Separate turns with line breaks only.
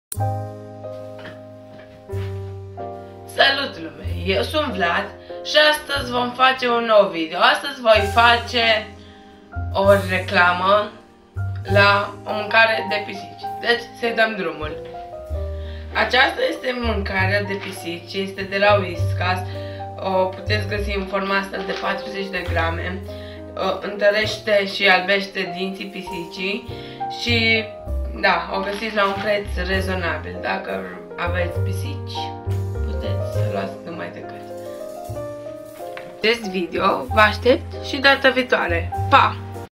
Salut lume, eu sunt Vlad și astăzi vom face un nou video. Astăzi voi face o reclamă la o mâncare de pisici. Deci să-i dăm drumul. Aceasta este mâncarea de pisici, este de la Whiskas. O puteți găsi în forma asta de 40 de grame. Întărește și albește dinții pisicii și da, o găsiți la un preț rezonabil. Dacă aveți pisici, puteți să luați numai decât. Acest video vă aștept și data viitoare. Pa!